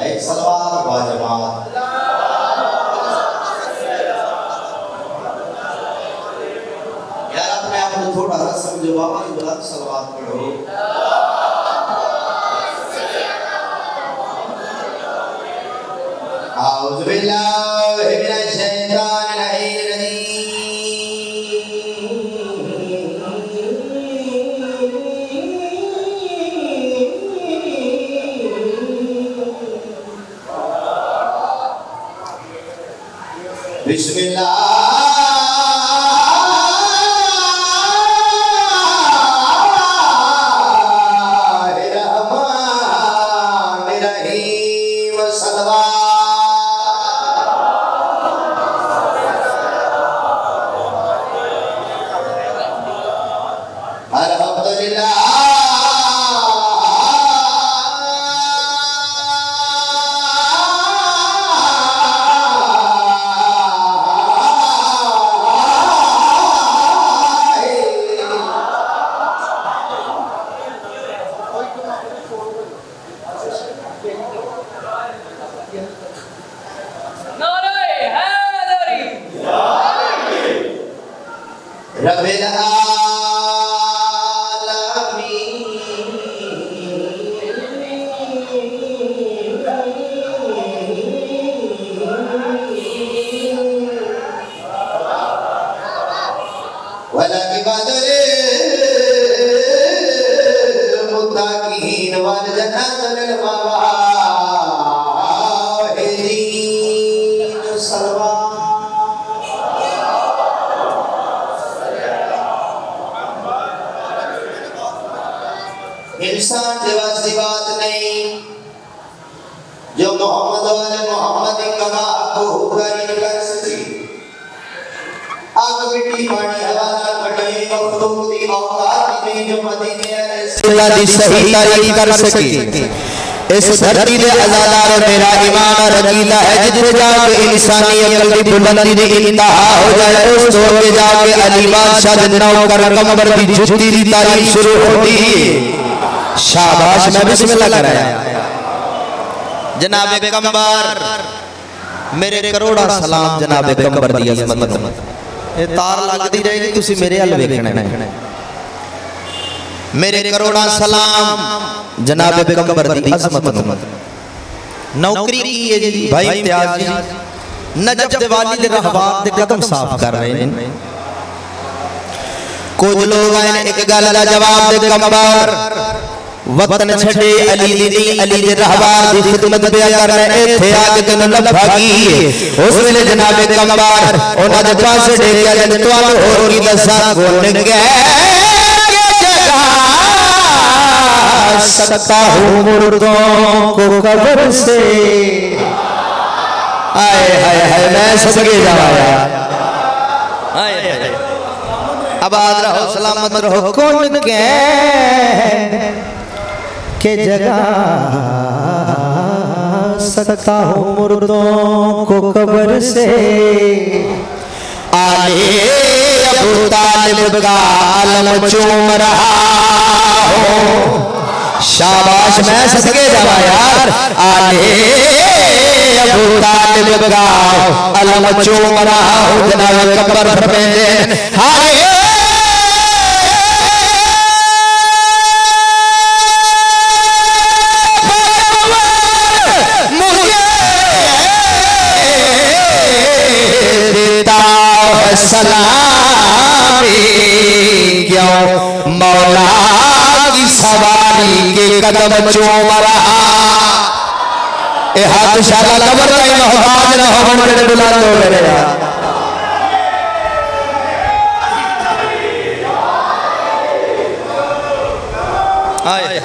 एक सलवात बाजमात यार अपने आप को थोड़ा सा समझो बाबा की बुलंद सलवात पढ़ो। आऊज़ु बिल्लाहि मिनश शैतानिर रजीम। बिस्मिल्लाह इंसान दिवस की बात नहीं जो मोहम्मद वाले मोहम्मद कमा को हुक्म कर सकी आग मिट्टी पानी हवा कटे मखलूक दी औकात नहीं जो मदीने अल्लाह दी सही तारीफ कर सकी। इस धरती दे आजादार मेरा ईमान और अकीदा है जिथे जाके इंसानी अकल दी बुलंदी दी इंतहा हो जाए उस दौर पे जाके अली बादशाह दे नौकर कमर दी जुत्ती दी तारीफ शुरू होती है। शाबाश मैं बिस्मिल्लाह कराया जनाब कमर मेरे करोड़ा सलाम जनाब कमर दी अजमत ये तार लगदी रहेगी तुसी मेरे हल वेखना है मेरे करोड़ा सलाम जनाब कमर दी अजमत। नौकरी की है जी भाई इम्तियाज जी नजफ दिवाली दे रहबार दे कदम साफ कर रहे हैं। कुछ लोग आए एक गल दा जवाब दे कमर वतन छड़े अली दी अली दे रहबार दी खिदमत पे कर रहे एथे आके तन लभागी उस वेले जनाब कमर ओना दे पास डेरिया जन तुहानू होर की दसा गोन गए सकता हूँ मुर्दों को कब्र से आए हाय हाय मैं सदके जाया हाय हाय आबाद रहो सलामत रहो कौन के जगह सकता हूँ मुर्दों को कब्र से आले अबू तालिब का आलम चूम रहा हो। शाबाश मैं सदके जावा यार आले अबू तालिब का आलम चूम रहा हो जनाब कब्र फरमाते हाय सलामी क्यों मौला की सवारी के कदम चूम रहा ए हाथ शाला कबर का मोहताज न हो बड़े बुलंद हो मेरे यार हाय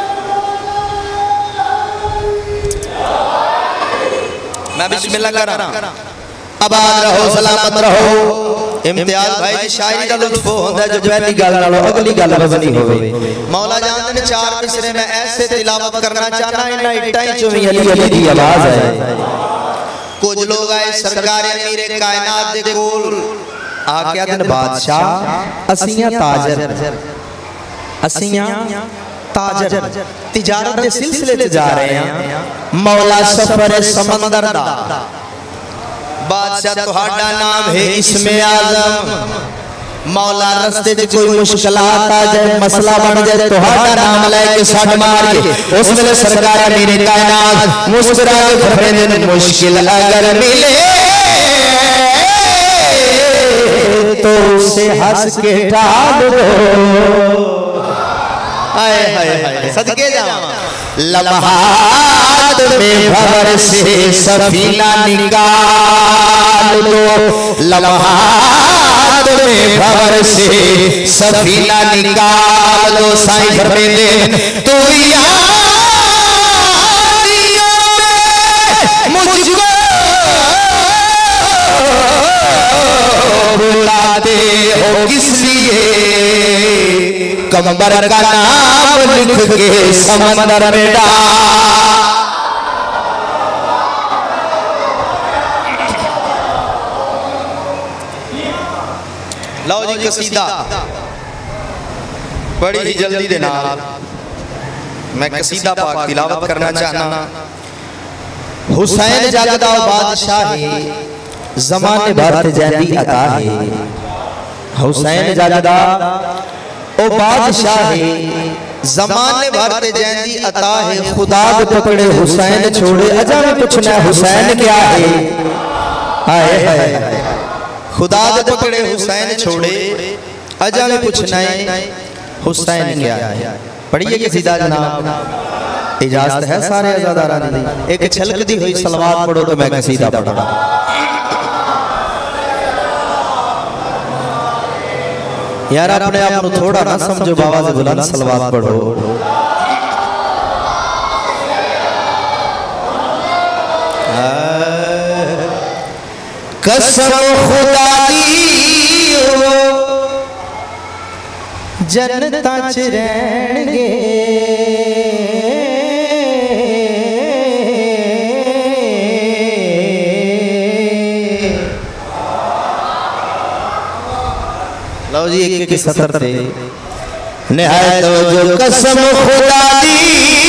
मैं बिस्मिल्लाह कर रहा आबाद रहो सलामत रहो। इम्तियाज भाई जी शायरी दा लुत्फ होंदा है जो पहली गल नालों अगली गल वजनी होवे। मौला जान ने चार मिसरे में ऐसे तिलावत करना चाहना इन्ना इटाई चों भी अली अली दी आवाज है। कुछ लोग आए सरकार अमीर कायनात दे कोल आके आदन बादशाह असियां ताजर असियां ताजर तिजारत के सिलसिले च जा रहे हैं। मौला सफर समंदर दा बादशाह तुहाडा नाम है इसमें आजम। मौला रस्ते च कोई मुश्किलात आ जाए, मसला बन जाए, तुहाडा नाम लेके सट मार के उस वेले सरकार मेरे कायनात मुस्कुरा के फरमाते हैं मुश्किल अगर मिले तो उसे हंस के टाल दो। हाय हाय हाय सदके जावा। लम्हात में भंवर से सफीना निकाल दो, लम्हात में भंवर से सफीना निकाल दो। साईं फरमाते तू यारियों में मुझको बुलाते हो किस लिए, कमर का नाम लिख के समंदर में डाल। लो जी कसीदा बड़ी ही जल्दी दे नाल मैं कसीदा पाक तिलावत करना चाहना। हुसैन जगदा बादशाह ज़माने भर जैदी अता है। हुसैन जगदा ओ बादशाह ज़माने भर जैदी अता है। खुदा को पकड़े हुसैन छोड़े अजा में पूछना हुसैन क्या है। हाय हाय खुदा को पकड़े हुसैन छोड़े अजा में पूछना है हुसैन क्या है। पढ़िए कसीदा जनाब, इजाजत है सारे अज़ादारा दी। एक छलकती हुई सलवात पढ़ो तो मैं कसीदा पढ़ा। यार अपने आप को थोड़ा ना समझो, बाबा से बुलंद सलवात पढ़ो। कसम खुदा दी जन्नत च रहणगे, लो जी एक एक सतर थे निहायत जो कसम खुदा दी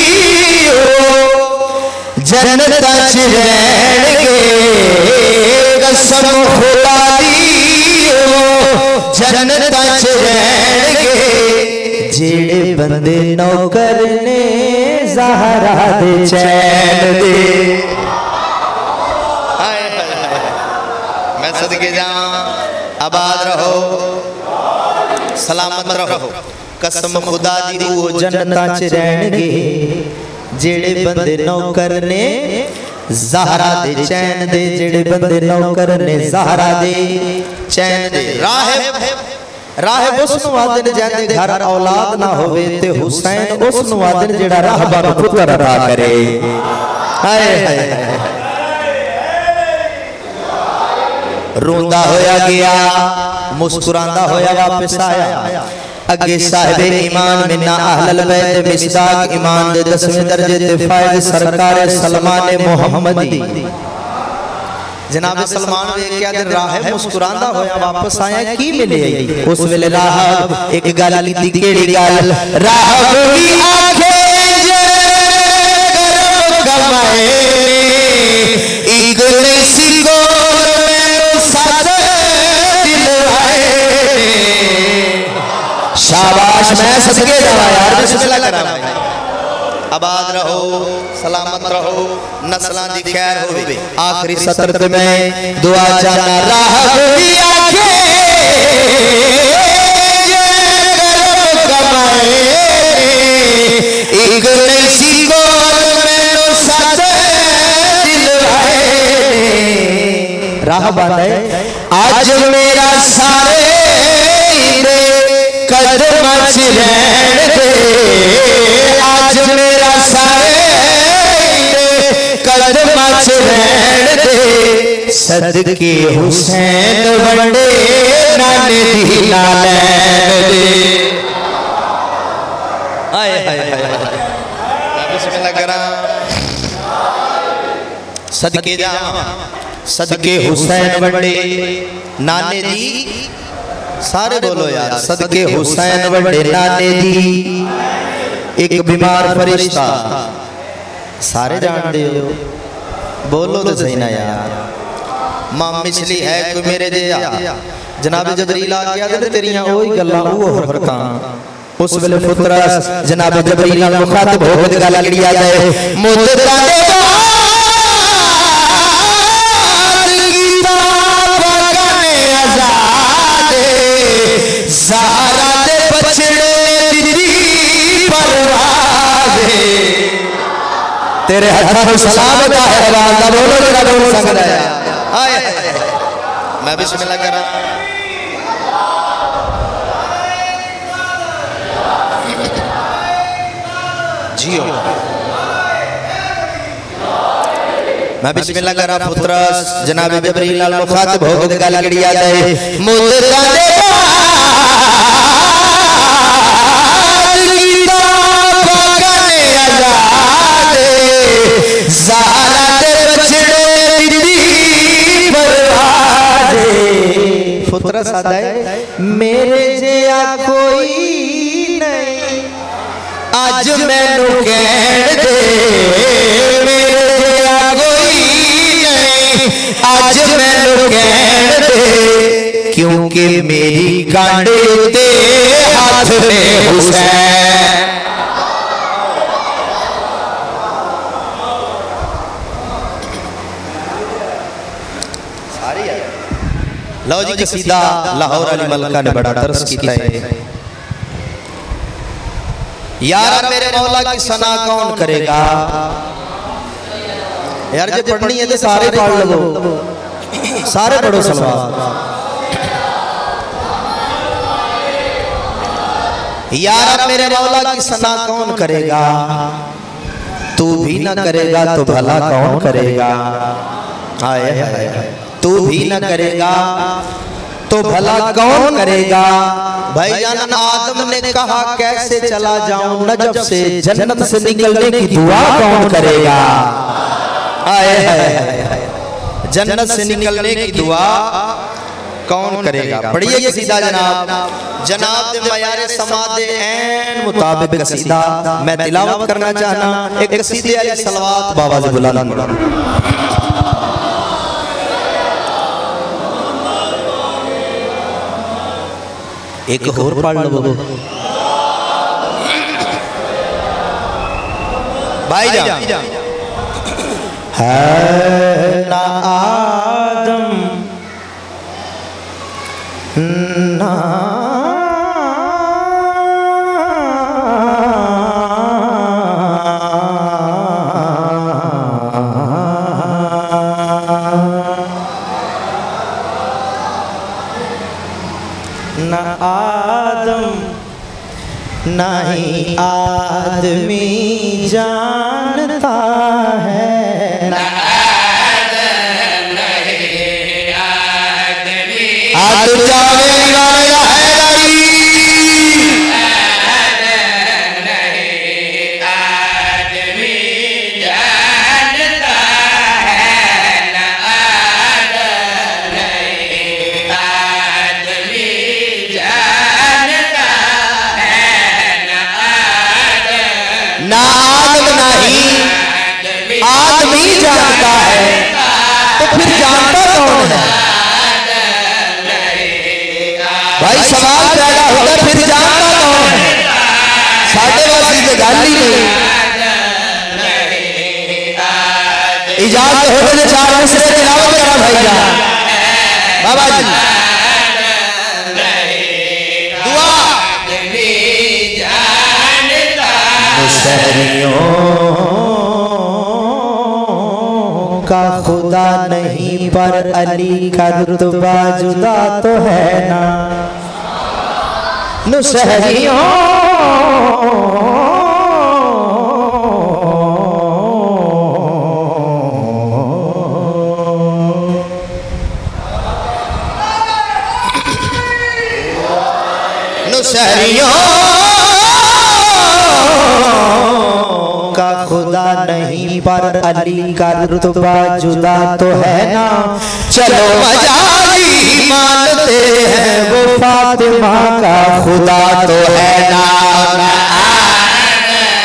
जन्नत च रहणगे, कसम खुदा दी जन्नत च रहणगे। जेड़े बंदे नौकर ने ज़हरा दे चैन दे। मैं सदके जावां, आबाद रहो सलामत रहो। कसम खुदा दी वो जन्नत च रहणगे जेड़े बंदे नौकर ने ज़हरा दे चैन दे, जेड़े बंदे नौकर ने ज़हरा दे चैन दे। राहिब उस नु आदन जाते घर औलाद ना होवे ते हुसैन उस नु आदन जेड़ा राहबा नु पुत्र अता करे। हाय हाय रोंदा होया गया मुस्कुरांदा होया वापस आया। अगे साहिब ईमान मिन्ना अहलल बैत मिसदाक ईमान दे 10वें दर्जे ते फायज सरकार सलमान मोहम्मदी। जनाब सलमान वेख्या ते राहिब मुस्कुरांदा होया वापस आया। की मिले उस वेले राहिब एक गल कीती। केड़ी गल? राहिब दी आंखें जे गरम गमाए एक ऐसी गोर में सद दिलवाए। शाबाश मैं सदके जावा यार, बिस्मिल्लाह करा। आबाद रहो सलामत रहो नस्लां दी खैर होवे। आखिरी सत्र ते मैं दुआ चाहना। राहिब दी आंखें जे गरम गमाए एक ऐसी गोर में सद दिलवाए। राहिब आंदे आज मेरा सारे कदम च रहण दे, आज मेरा सारे कदम च रहण दे। सदके हुसैन वंडे नाने दी नालैन दे। हाय हाय हाय बिस्मिल्लाह करा। सदके जा सदके हुसैन वंडे नाने दी। सारे बोलो यार। सदके हुसैन वंडे नाने दी एक बीमार फरिश्ता सारे जानते हो, बोलो तो सही ना यार। मां मिछली है कोई मेरे जिहा, जनाब जबरील आ गया ते तेरियां ओही गल्लां ओ हरकतां। उस वेले पुत्रा जनाब जबरील नाल मुखातब हो के गल करी आ जाए, मुझ ताडे ज़हरा दे बछड़े दी परवाज़े, तेरे हथों में सलाम का है वादा, बोलो जरा बोल सकदा है। हाय मैं बिस्मिल्लाह करा। जियो मैं बिस्मिल्लाह करा। पुत्र जनाब जबरील नाल मुखातब हो के गल करी आ जाए, मुझ ताडे पुत्र सदाए मेरे जिया कोई नहीं, आज मैनू कहण दे मेरे जिया कोई नहीं, आज मैनू कहण दे, क्योंकि मेरी कांडे ते हाथ ने हुसैन। लो जी कसीदा लाहौर अली मलका ने बड़ा दर्स किया है। यार मेरे मौला की सना कौन करेगा। यार जो पढ़नी है तो सारे पढ़ लो, सारे पढ़ो सलवात। यार मेरे मौला की सना कौन करेगा, तू भी ना करेगा तो भला कौन करेगा। आए हाय तू भी न करेगा तो भला कौन करेगा। भाईजान आदम ने कहा कैसे चला जाऊं नजफ से, जन्नत से निकलने की दुआ कौन करेगा। आए हाय जन्नत से निकलने की दुआ कौन करेगा। पढ़िए कसीदा जनाब जनाब दे मयारे समादे ऐन मुताबिक कसीदा मैं तिलावत करना चाहना। एक कसीदे अली सलवात बाबा से बुलाना। एक और पढ़ लो भाई जान। है ना आदम ना आदम नहीं आदमी जानता है, ना आदम नहीं आदमी। हाथ जावेगा या हैदरी, आदम नहीं आदमी जानता है, ना आदम नहीं आदमी ना आदम नहीं आदमी जानता है, तो फिर जानता कौन है। भाई सवाल पैदा होगा फिर जानता कौन है। साढ़े वासी से गल ही नहीं। इजाजत हो गए चार मिसरे तिलावत करना भाई जान बाबा जी। दुआ शहरियों का खुदा नहीं पर अली का रुतबा जुदा तो है ना। नुशहरियों नुशहरियों का खुदा नहीं पर अली का रुतबा जुदा तो है ना। चलो मजाली मानते हैं वो फातिमा का खुदा तो है ना।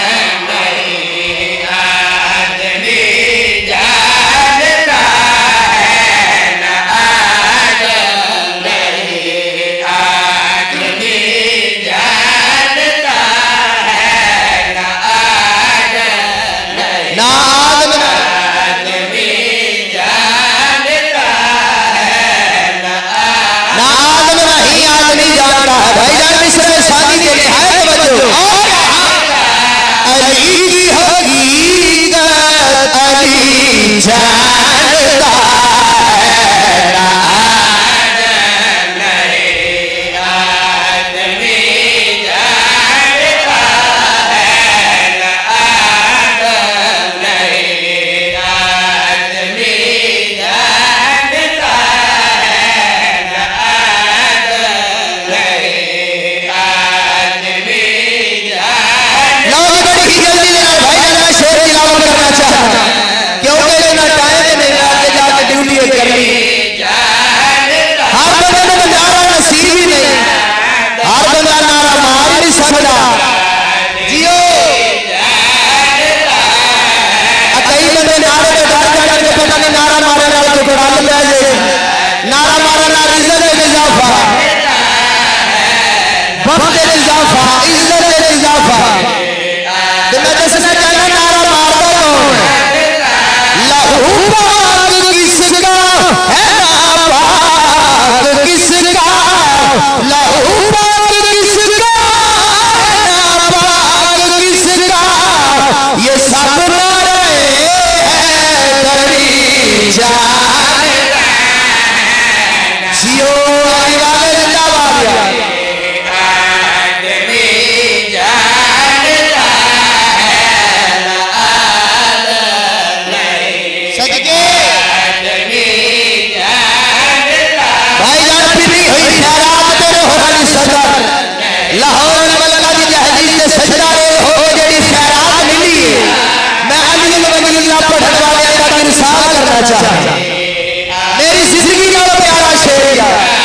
जान जियो आने वाले जिंदाबाद आदमी जानता है सदके आदमी जानता भाई जान पीली हुई खैरात रोहन सदर लाहौर मलका दी जहलील ते सजदा हो जेड़ी खैरात मिली मैं अली वलील्लाह पढ़न वाले का इंसाफ करना चाहता मेरी जिंदगी नाल प्यारा शेर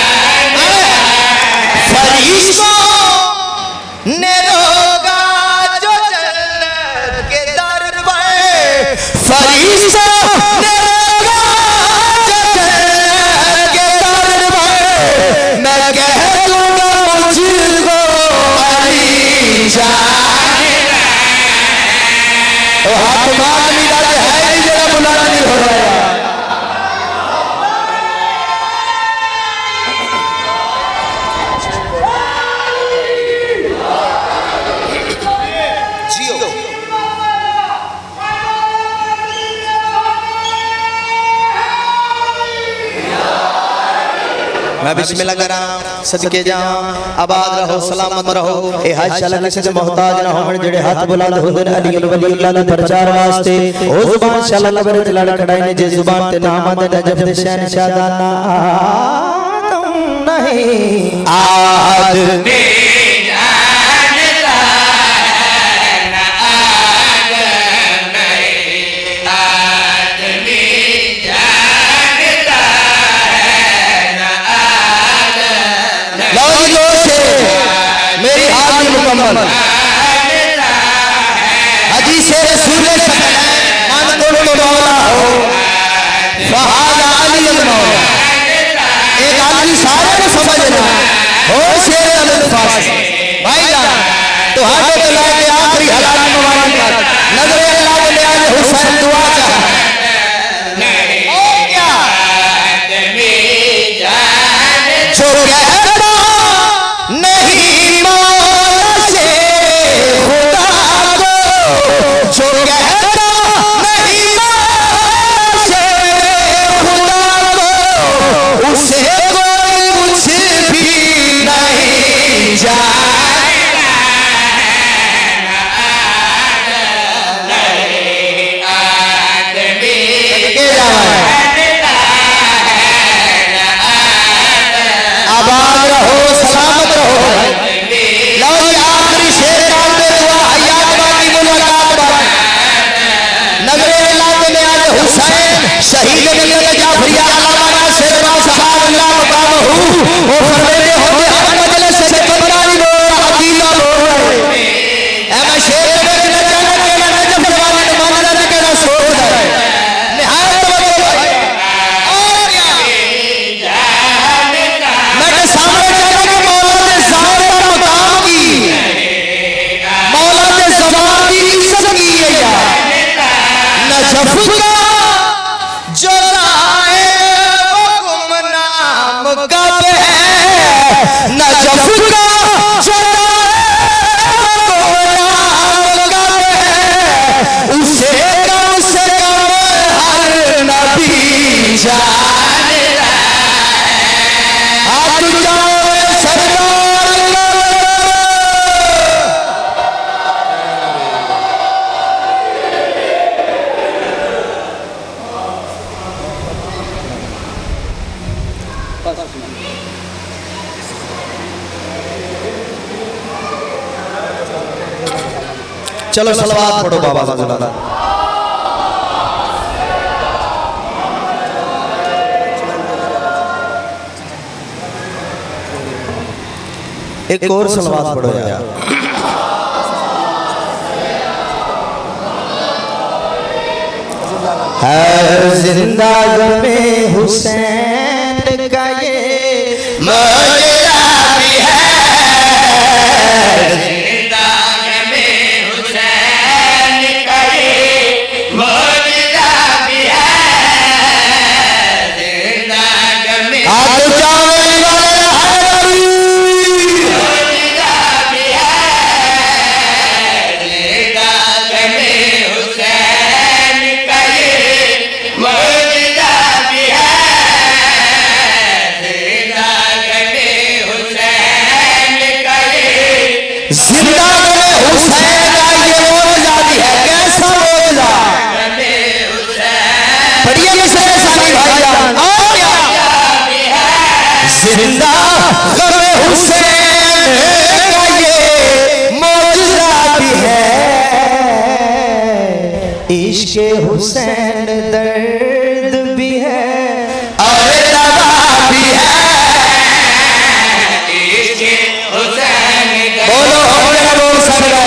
फरिश्तों ने रोका जो जन्नत के दर पे फरिश्तों ने रोका जो जन्नत के दर पे मैं कह दूंगा मुझको अली जान तो हाथ मार मिला है नहीं जरा बुलाना नहीं हो रहा है जियो मैं बिस्मिल्लाह करा सदके जा आबाद रहो सलामत रहो ए हज चलन से मोहताज ना होवन जेड़े हाथ बुलंद होंदे ने अली वलील्लाह दे प्रचार वास्ते ओ जुबान शाला लबरे ते लड़ खड़ाई ने जे जुबान ते नाम दे नजफ दे शहनशाह दा नाम नहीं आदमी मेरी हाजिर मुकम्मल हदीस रसूल मन तो मौला हो फहादा अली मौला एक आदमी सारे को समझना हो शेर अल्फाज भाईजान तो हाथ तो लाके आखिरी हलाल मुबारक नजर अल्लाह के ले आए हुसैन दुआ चाह ओ क्या आदमी जानता जो कहता नहीं मौला से खुदा को जो कहता नहीं मौला से खुदा को उसे कोई कुछ भी नहीं जानता आदमी आबाद रहो सलामत रहो लो ये आखिरी शेर नाम दे दुआ हयात बाकी मुलाकात बाकी नजरे अल्लाह में आज हुसैन शहीद मिलत जाफरिया अल्लाह नासिर साहब अल्लाह मुकामहू ओ फरमाते होते हर मजलिस से बंदारी बोल अकीदा बोल ए मैं शेर में न जाना के ना नजफ वाले ने मानना न के ना सोच है निहायत तवज्जो और क्या मैं के सामने जाना कि मौला ने ज़ात का मकाम की मौला ने ज़बान की इज्जत की है यार नजफ का जो लाए वो गुमनाम कब है नजफ का जो लाए वो गुमनाम कब है उसे कम से कम हर नबी जानता है हाथ उठाओ सरदार चलो सलवात पढ़ो बाबा ज़िंदा एक और सलवात पढ़ो यार है जिंदा में हुसैन का ये मौजज़ा भी है जिंदगी में हुसैन का ये मौजज़ा भी है जिंदगी में हाथ उठाओ मौजज़ा भी है जिंदगी में हुसैन का ये मौजज़ा तीसरे सानी भाईजान और क्या जिंदा गमे हुसैन का ये मौजूदा भी है इश्क हुसैन दर्द भी है और दवा भी है इश्क हुसैन बोलो बोल सकता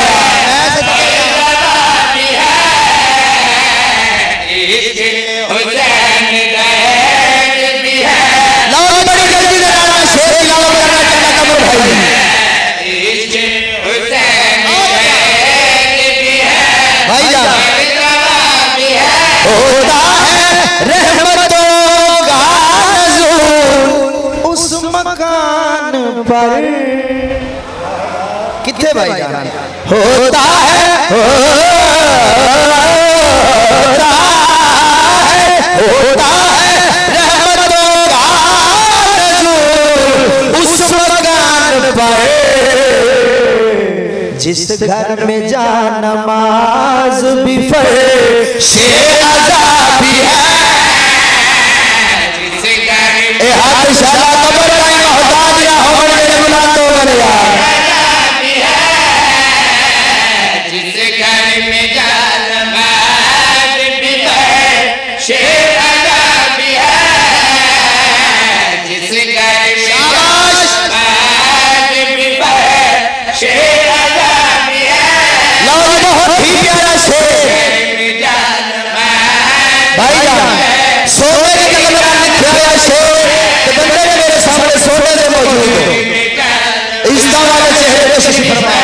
होता है रहमतों का नज़ूल उस मकान पर कितने भाईजान होता है रहमतों का नज़ूल उस मकान पर जिस घर में जा नमाज भी फर्शे अज़ा भी है जिस घर में ए हाथ शाला कबर का मोहताज या हो मेरे बुलातो बने यार जिस घर में जा नमाज भी फर्शे अज़ा भी है जिस घर में नमाज भी फर्शे अज़ा भी है बहुत ही प्यारा शेर भाईजान सोने के कलम में लिखा गया शेर कि बंदे ने मेरे सामने सोने दे मौजूद हो इस वाले चेहरे पे शरीफ फरमाया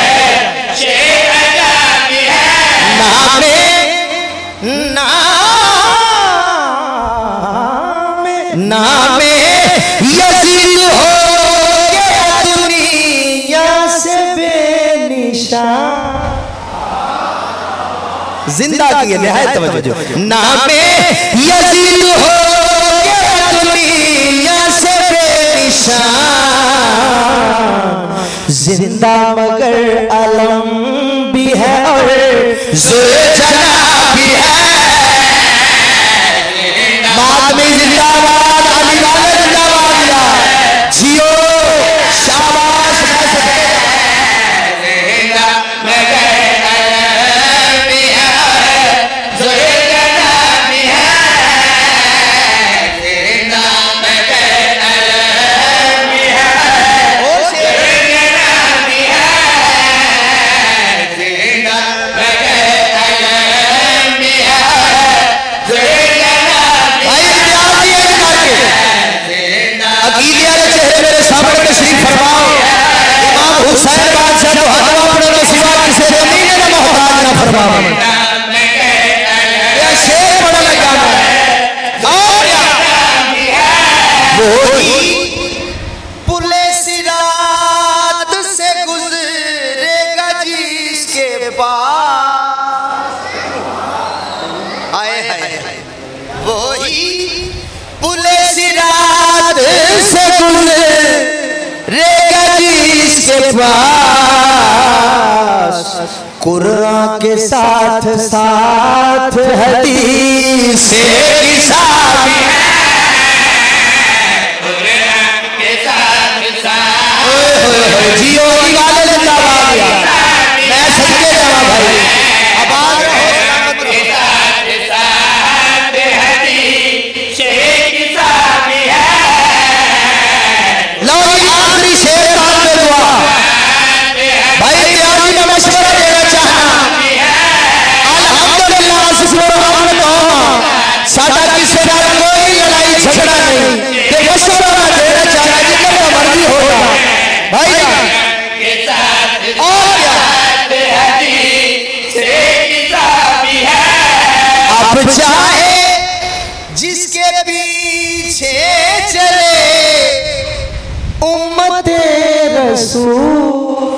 नामे यजीद हो गया दुनिया से बेनिशान जिंदा किए निहायत तवज्जो नामे यजीद हो गया दुनिया से बेनिशान जिंदा मगर अलम भी है और ज़ुलझना भी है मातमी जिंदाबाद अली वाले जिंदाबाद जियो शाबाश हुसैन बादशाह तो हजवा पड़े के सिवा किसी ने नहीं ना मोहताज ना फरमावा ये शेर बड़ा लगा और वही पुले सिरात से गुजरेगा जिसके पास आए हैं वही पुले सिरात से गुजरेगा जिसके पास कुरान के साथ साथ हदीस से जियो वाले जिंदाबाद मैं सदके जावा भाई आबाद लो आखिरी शेर कान में दुआ भाई त्यागी में मशवरा देना चाहना अल्हम्दुलिल्लाह साडा किसी का कोई लड़ाई झगड़ा नहीं कि मशवरा देना चाहना जितना मर्जी होगा भाई और अब चाहे जिसके पीछे चले उम्मत रसूल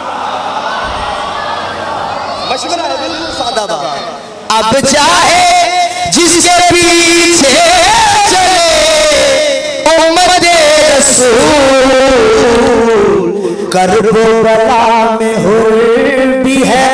मशवरा है बिल्कुल सादा बात अब चाहे जिसके पीछे चले उम्मत रसूल करबो बला में हुर भी है